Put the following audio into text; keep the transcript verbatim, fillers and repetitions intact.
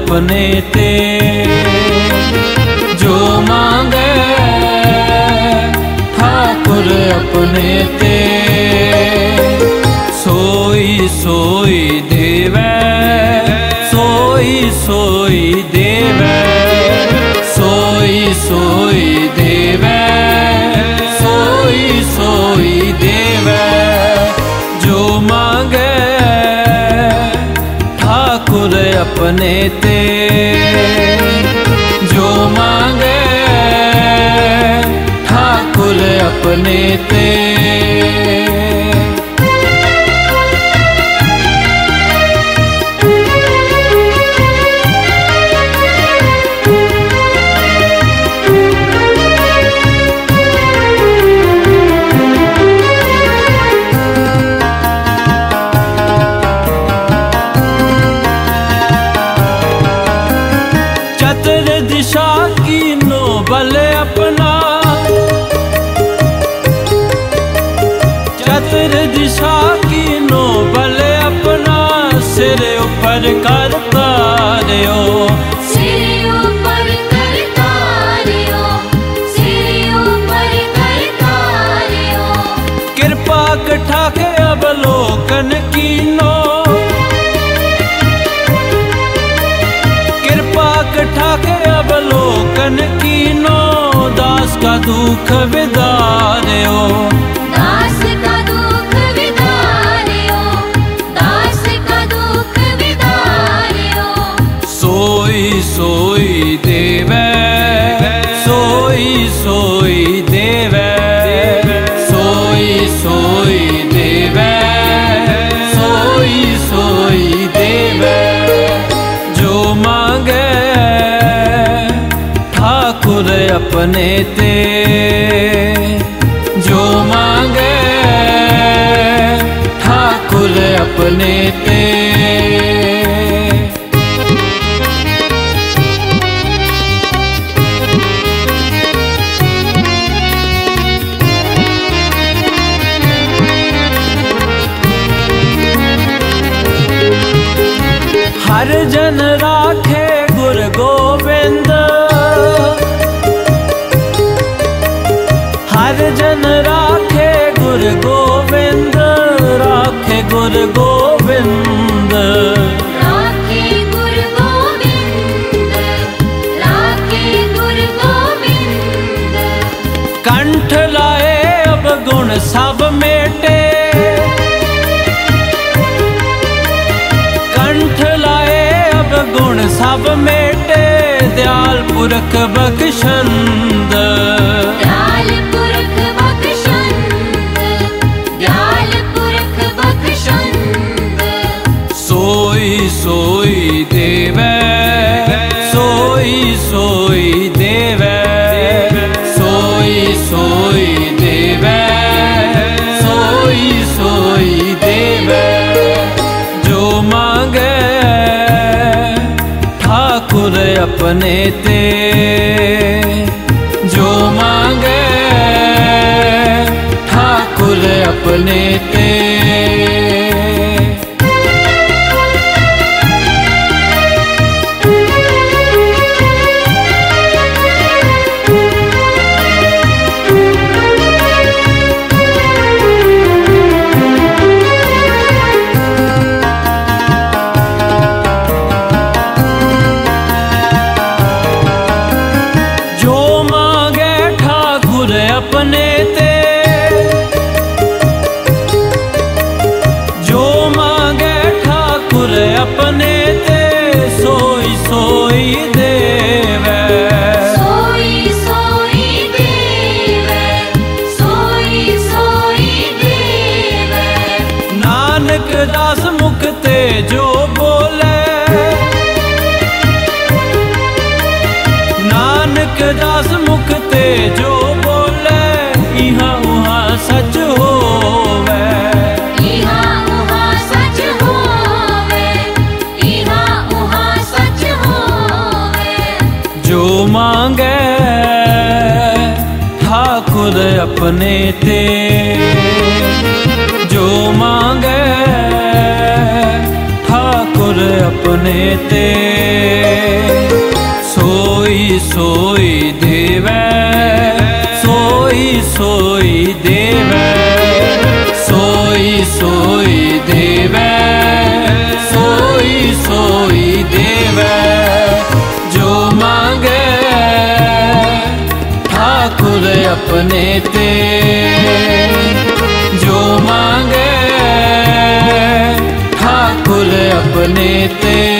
अपने ते, जो मांगे ठाकुर अपने ते, सोई सोई देवे, सोई सोई देवे, सोई सोई देवे, सोई सोई देवे, जो मांगे ठाकुर अपने ते, जो मांगे ठाकुर अपने ते। दिशा की नो बल अपना, चतुर दिशा की नो बल अपना, सिर ऊपर करता रहो, सिर ऊपर करता रहो, सिर ऊपर करता रहो, कृपा कठा के अवलोकन की नो, कृपा कठा के अवलोकन कीनो, दास का दुख विदार्यो, दास का दुख विदार्यो, दास का दुख विदार्यो, सोई सोई देवे, सोई सोई देवे, सोई सोई देवे, सोई सोई देवे, जो मांगे ठाकुर अपने ते, जो मांगे ठाकुर अपने ते। हर जन राखे गुर गोविंद, हर जन राखे गुर गोविंद, राखे गुर गोविंद, राखे गुर गोविंद, राखे गुर गोविंद, कंठ लाए अब गुण सब मेटे, कंठ लाए अब गुण सब मेटे, दयाल पुरख बख्शंद, दयाल पुरख बख्शंद, दयाल पुरख बख्शंद, सोई सोई देवे, सोई सोई देवे, सोई सोई देवे, सोई सोई देवे, जो मांगे ठाकुर अपने ते, जो मांगे ठाकुर अपने ते। अपने ते, जो मांगे ठाकुर अपने ते, सोई सोई देवे, सोई सोई देवे, सोई सोई देवे, नानक दास मुख ते जो बोले, नानक दास मुख ते जो बोले, इहाँ उहाँ सच होवे, इहाँ उहाँ सच होवे, इहाँ उहाँ सच होवे, जो मांगे ठाकुर अपने ते, जो मांगे ठाकुर ठाकुर अपने ते सोई सोई देवै सोई सोई देवै सोई सोई देवै सोई सोई देवै जो मांगे ठाकुर अपने ते जो मांगे ठाकुर अपने ते।